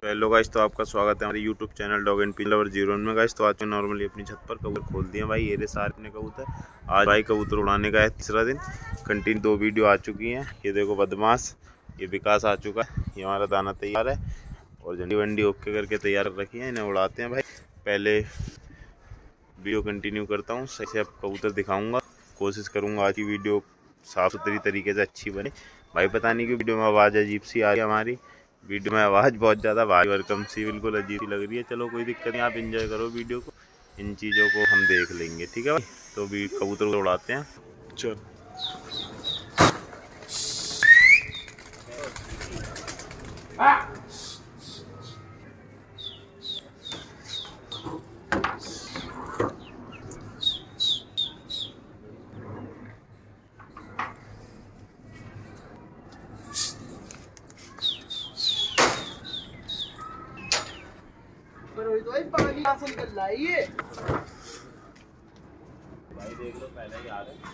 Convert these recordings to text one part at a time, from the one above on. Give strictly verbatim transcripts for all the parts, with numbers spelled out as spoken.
Hello guys, तो आपका स्वागत है हमारे YouTube channel dog and pigeon lover zero में गाइस। तो आज मैं नॉर्मली अपनी छत पर कबूतर खोल दिए भाई। ये सारे अपने कबूतर आज भाई कबूतर उड़ाने का है तीसरा दिन। कंटिन्यू दो वीडियो आ चुकी हैं। ये देखो बदमाश, ये विकास आ चुका है। ये हमारा दाना तैयार है और झंडी वंडी ओके करके तैयार रखी है। इन्हें उड़ाते हैं भाई। पहले वीडियो कंटिन्यू करता हूँ, सही से अब कबूतर दिखाऊँगा। कोशिश करूँगा आज की वीडियो साफ़ सुथरी तरीके से अच्छी बने भाई। पता नहीं कि वीडियो में आवाज़ अजीब सी आ रही है। हमारी वीडियो में आवाज़ बहुत ज़्यादा भारी और कम सी बिल्कुल अजीब लग रही है। चलो कोई दिक्कत नहीं, आप एंजॉय करो वीडियो को। इन चीज़ों को हम देख लेंगे, ठीक है भाई। तो भी कबूतर उड़ाते हैं। चल तो पानी कहाँ से निकल रहा है ये भाई? देख लो पहले ही आ रहे हैं।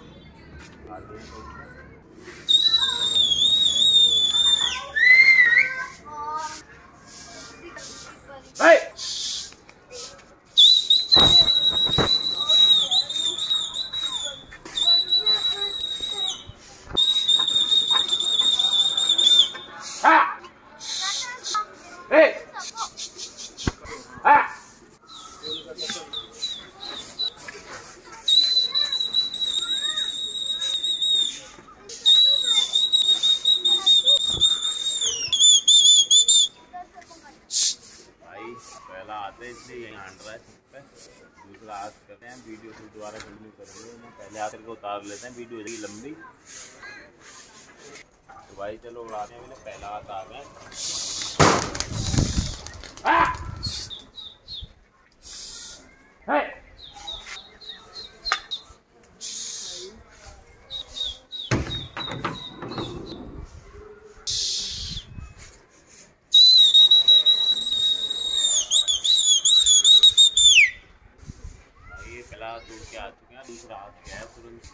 पहला आते हैं इसलिए यहीं हांड रहा है छत पे। दूसरा आज करते हैं वीडियो को दोबारा कंटिन्यू करेंगे। पहले आकर के उतार लेते हैं, वीडियो होगी लंबी। तो भाई चलो उड़ाते हैं। मैंने पहला हाथ आ गया। पहला हाथ उड़ के आ चुके हैं, दूसरा हाथ गया है तुरंत।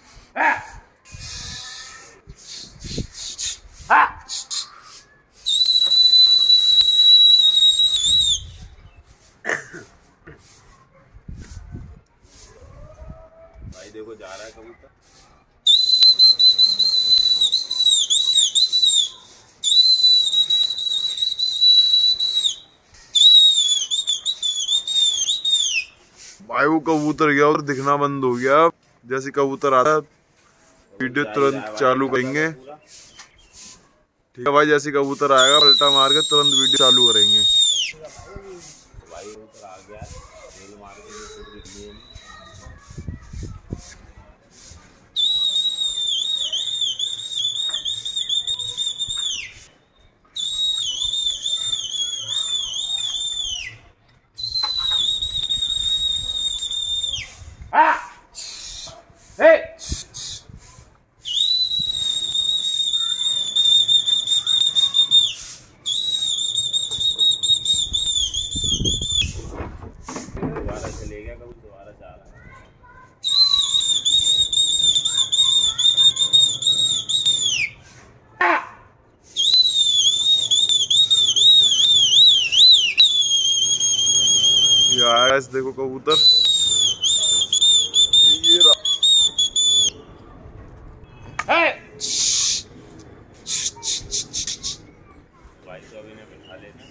भाई देखो जा रहा है कबूतर। भाई वो कबूतर गया और दिखना बंद हो गया। जैसे कबूतर आता है वीडियो तुरंत चालू करेंगे, ठीक है भाई। जैसे कबूतर आएगा पलटा मार के तुरंत वीडियो चालू करेंगे। भाई ऊपर आ गया, रेल मार के दोबारा चले गया कबूतर, दोबारा जा रहा है। यार देखो कबूतर ये रहा। भाई तो अभी ने बैठा लेना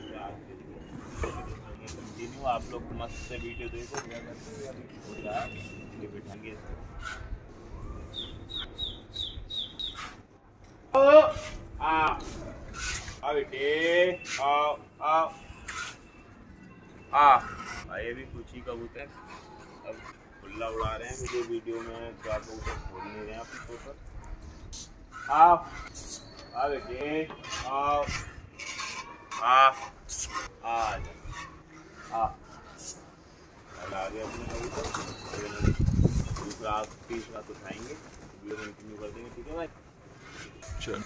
कंटिन्यू। आप लोग मस्त से वीडियो देखो, क्या करते हैं अभी हो रहा है ये बैठाएंगे। आ आ बेटे आओ आओ आ। ये भी कुछ ही कबूतर अब खुला उड़ा रहे हैं मुझे वीडियो में। क्या कबूतर खोल नहीं रहे हैं अपने ऊपर। आओ आ बेटे आओ आ आ जा आ आ गया अपने कबूतर। दूसरा तीसरा तो खाएंगे, वीडियो कंटिन्यू कर देंगे, ठीक है भाई। चल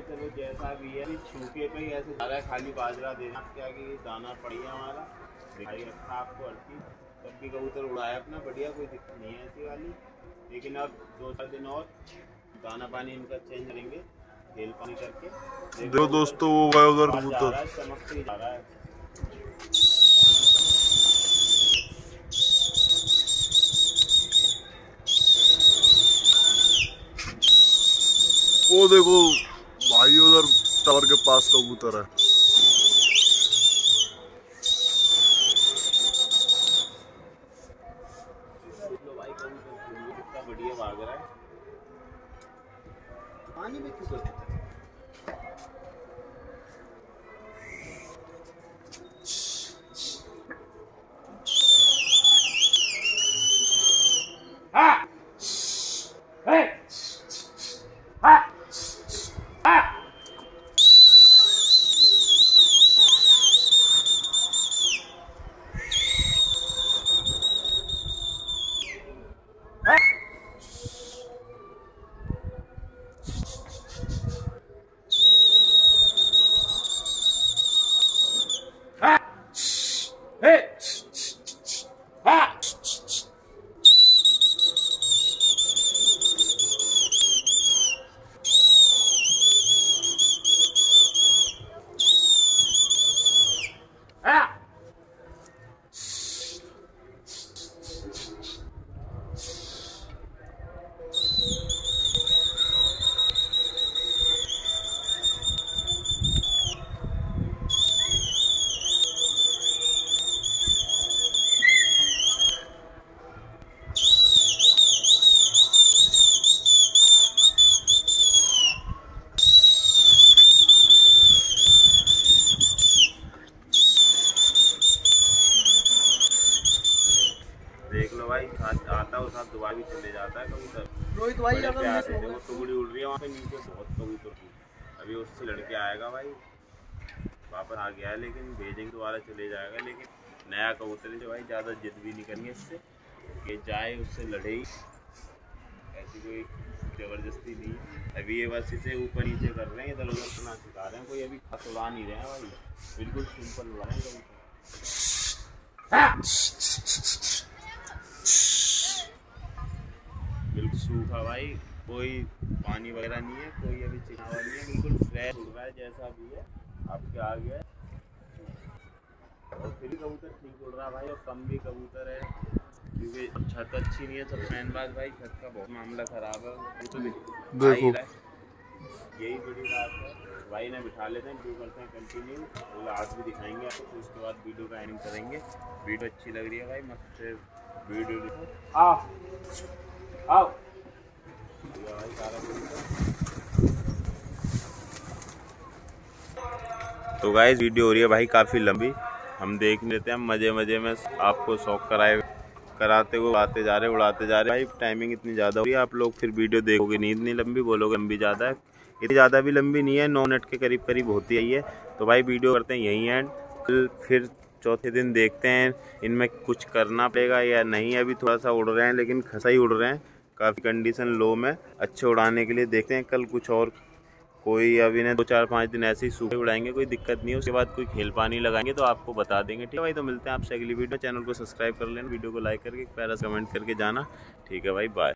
चलो जैसा भी है सूखे पे ही ऐसे जा रहा है, खाली बाजरा देना क्या कि दाना पड़िया हमारा दिखाई रखा आपको हर चीज। तब भी कबूतर उड़ाया अपना बढ़िया, कोई दिक्कत नहीं है ऐसी वाली। लेकिन अब दो चार दिन और दाना पानी इनका चेंज करेंगे, खेल पानी करके। देखो दोस्तों वो गए उधर कबूतर, चमक से जा रहा है। वो देखो भाई उधर टावर के पास कबूतर है। भाई कबूतर कितना बढ़िया भाग रहा है, पानी में क्यों करता है? देख लो भाई, आता हो साथ दोबारा भी चले जाता है कबूतर। रोहित भाई बड़े अगर प्यार मैं से देखो टुकड़ी उड़ रही है वहाँ पे नीचे बहुत कबूतर की। अभी उससे लड़के आएगा भाई, वापस आ गया है लेकिन भेजेंगे दोबारा चले जाएगा। लेकिन नया कबूतर है जो भाई ज़्यादा जिद भी नहीं करनी इससे, कि जाए उससे लड़े ही, ऐसी कोई ज़बरदस्ती नहीं। अभी ये बस इसे ऊपर नीचे कर रहे हैं, इधर उधर सुना सिखा रहे हैं, कोई अभी खास उड़ा नहीं रहे हैं भाई, बिल्कुल सिंपल उड़ा रहे हैं कबूतर। बिल्कुल सूखा भाई, कोई पानी वगैरह नहीं है, कोई अभी चिकना नहीं है, बिल्कुल फ्रेश उड़ रहा है जैसा भी है आपके आ गया। और फिर भी कबूतर ठीक उड़ रहा है भाई, और कम भी कबूतर है क्योंकि छत अच्छी नहीं है। सब फैन बाज भाई, छत का बहुत मामला खराब है। तो देखो यही बड़ी बात है भाई, ने बिठा लेते हैं, वीडियो करते हैं कंटिन्यू, और आज भी दिखाएंगे आपको। फिर उसके बाद वीडियो का एंडिंग करेंगे। वीडियो अच्छी लग रही है भाई, मस्त वीडियो। आओ आओ भाई सारा। तो गाइस वीडियो हो रही है भाई काफ़ी लंबी, हम देख लेते हैं, मज़े मज़े में आपको शौक कराए कराते हुए उड़ाते जा रहे उड़ाते जा रहे भाई। टाइमिंग इतनी ज़्यादा हो रही है, आप लोग फिर वीडियो देखोगे नहीं इतनी लंबी, बोलोगे लंबी ज़्यादा है। इतनी ज़्यादा भी लंबी नहीं है, नौ मिनट के करीब करीब होती है ये। तो भाई वीडियो करते हैं यहीं एंड, फिर चौथे दिन देखते हैं इनमें कुछ करना पड़ेगा या नहीं। अभी थोड़ा सा उड़ रहे हैं लेकिन खसा ही उड़ रहे हैं, काफ़ी कंडीशन लो में, अच्छे उड़ाने के लिए देखते हैं कल कुछ और। कोई अभी ने दो चार पाँच दिन ऐसे ही सूखे उड़ाएंगे, कोई दिक्कत नहीं है। उसके बाद कोई खेल पानी लगाएंगे तो आपको बता देंगे, ठीक है भाई। तो मिलते हैं आपसे अगली वीडियो। चैनल को सब्सक्राइब कर लेना, वीडियो को लाइक करके प्यारा कमेंट करके जाना, ठीक है भाई, बाय।